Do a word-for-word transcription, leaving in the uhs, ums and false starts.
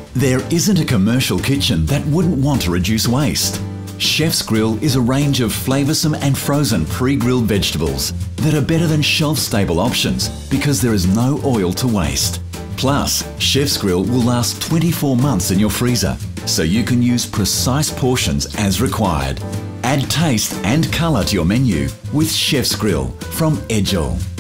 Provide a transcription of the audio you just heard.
There isn't a commercial kitchen that wouldn't want to reduce waste. Chef's Grill is a range of flavoursome and frozen pre-grilled vegetables that are better than shelf-stable options because there is no oil to waste. Plus, Chef's Grill will last twenty-four months in your freezer, so you can use precise portions as required. Add taste and colour to your menu with Chef's Grill from Edgell.